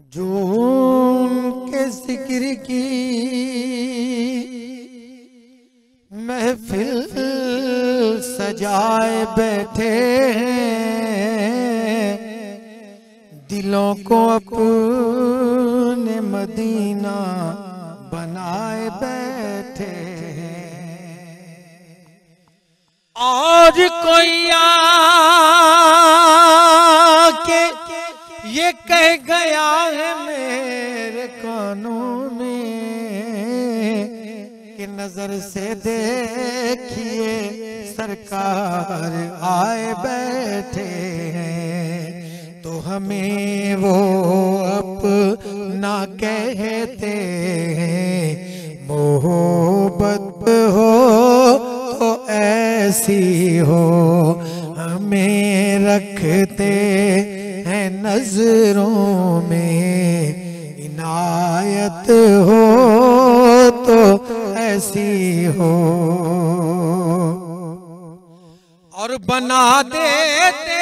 जून के जिक्र की महफिल सजाए बैठे हैं, दिलों को अपने मदीना बनाए बैठे हैं। और कोई आके ये कह गया है मेरे कानों में कि नजर से देखिए सरकार आए बैठे हैं, तो हमें वो अपना कहते हैं। मोहब्बत हो तो ऐसी हो, हमें रखते हैं नजरों में, इनायत हो तो ऐसी हो। और बना देते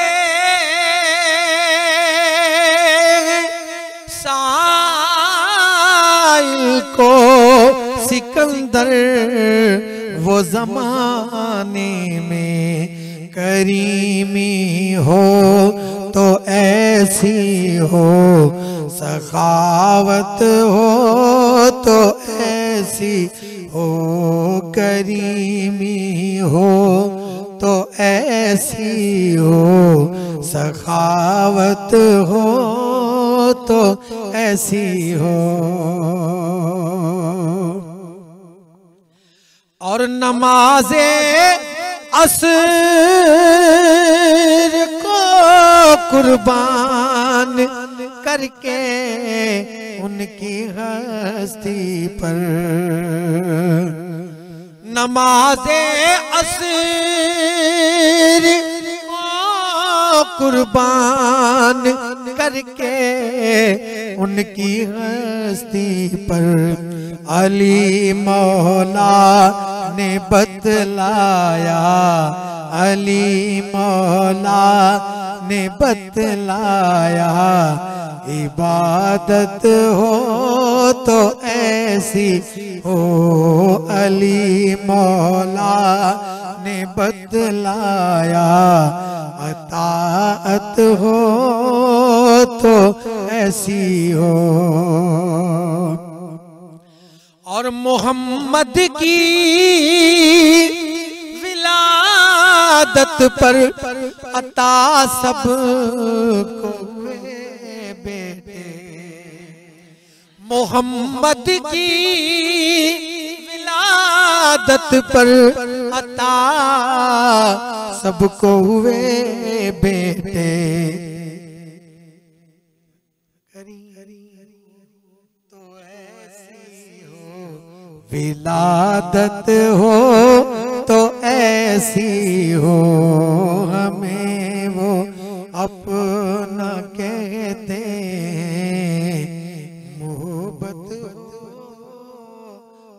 साइल को सिकंदर, वो जमाने में करीमी हो तो ऐसी हो, सखावत हो तो ऐसी हो, करीमी हो तो ऐसी हो, सखावत हो तो ऐसी हो। और नमाज़े असर को कुर्बान करके उनकी हस्ती पर, नमाज़े असर को कुर्बान करके उनकी हस्ती पर अली मौला ने बतलाया, अली मौला ने बतलाया, इबादत हो तो ऐसी हो, अली मौला ने बतलाया, अताअत हो तो ऐसी हो। और मोहम्मद की विलादत पर अता सब को हुए बेटे, मोहम्मद की विलादत पर अता सबको हुए बेटे। विलादत हो तो ऐसी हो, हमें वो अपना